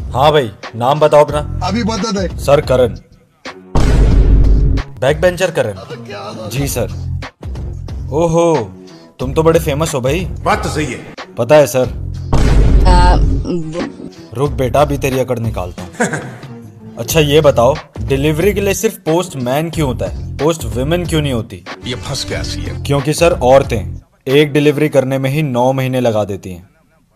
हाँ भाई, नाम बताओ अपना। अभी बता दे। Sir Karan, back bencher Karan. जी सर। ओहो, तुम तो बड़े फेमस हो भाई। बात तो सही है। पता है सर। रुक बेटा, अभी तेरी अकड़ निकालता हूँ। अच्छा ये बताओ, डिलीवरी के लिए सिर्फ पोस्ट मैन क्यों होता है, पोस्ट विमेन क्यों नहीं होती? ये फंस गया सीएम। क्योंकि सर औरतें एक डिलीवरी करने में ही 9 महीने लगा देती हैं।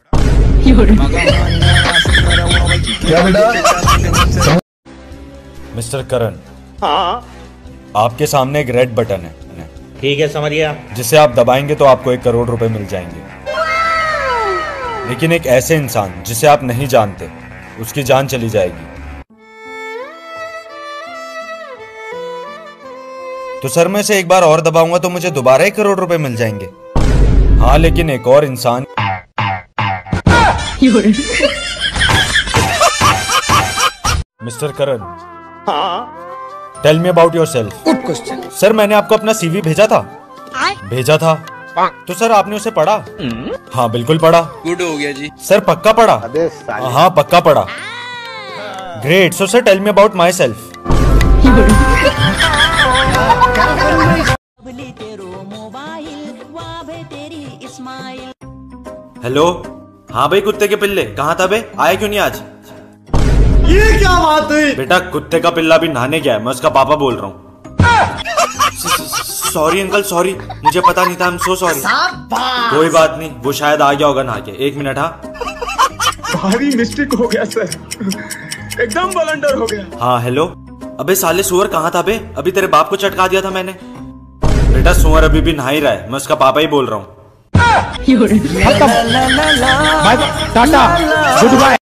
क्या बेटा? मिस्टर करण, हाँ आपके सामने एक रेड बटन है, ठीक है, समझ गया। जिसे आप दबाएंगे तो आपको 1 करोड़ रुपए मिल जाएंगे। लेकिन एक ऐसे इंसान जिसे आप नहीं जानते, उसकी जान चली जाएगी। तो सर मैं इसे एक बार और दबाऊंगा तो मुझे दोबारा 1 करोड़ रुपए मिल जाएंगे। हाँ, लेकिन एक और इंसान। मिस्टर करण, हाँ tell me about yourself. Good question. Sir मैंने आपको अपना सीवी भेजा था। तो सर आपने उसे पढ़ा? हाँ बिल्कुल पढ़ा। गुड हो गया जी। सर पक्का पढ़ा? हाँ पक्का पढ़ा। Great. So sir tell me about myself. Hello. हाँ भाई कुत्ते के पिल्ले, कहाँ था बे? आए क्यों नहीं आज? ये क्या बात हुई? बेटा कुत्ते का पिल्ला भी नहाने गया है, मैं उसका पापा बोल रहा हूँ। सॉरी अंकल, सॉरी, मुझे पता नहीं था। I am so sorry. कोई बात नहीं, वो शायद आ गया होगा नहा के। 1 मिनट। हाँ भारी मिस्टेक हो गया सर, एकदम ब्लंडर हो गया। हाँ हेलो। अबे साले सुअर कहाँ था बे? अभी तेरे बाप को चटका दिया था मैंने। बेटा सुअर अभी भी नहा ही रहा है, मैं उसका पापा ही बोल रहा हूँ। Ta ta, good bye.